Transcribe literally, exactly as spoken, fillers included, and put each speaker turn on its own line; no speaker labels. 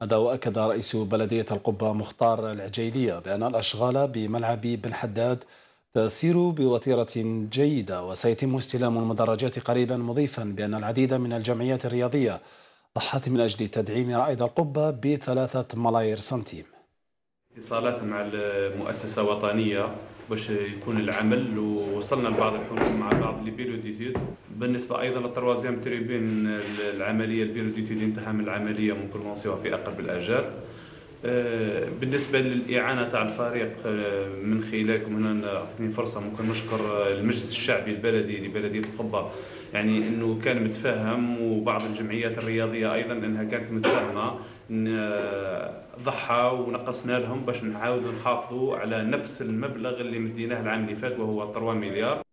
هذا وأكد رئيس بلدية القبة مختار العجيلية بأن الأشغال بملعب بن حداد تسير بوتيرة جيدة وسيتم استلام المدرجات قريبا، مضيفا بأن العديد من الجمعيات الرياضية ضحت من أجل تدعيم رائد القبة بثلاثة ملايير سنتيم.
اتصالات مع المؤسسة وطنية باش يكون العمل، ووصلنا لبعض الحلول مع بعض لي بيرو ديتود. بالنسبة أيضا للتروازيام تريبين، العملية البيرو ديتود انتهى من العملية، ممكن نوصيها في أقرب الآجال. آه، بالنسبة للإعانة تاع الفريق، آه، من خلالكم هنا أعطيني فرصة ممكن نشكر المجلس الشعبي البلدي لبلدية القبة، يعني أنه كان متفاهم، وبعض الجمعيات الرياضية أيضا أنها كانت متفاهمة، إن آه، ضحى ونقصنا لهم باش نعاودوا نحافظوا على نفس المبلغ اللي مديناه العام اللي فات وهو ثلاثة مليار.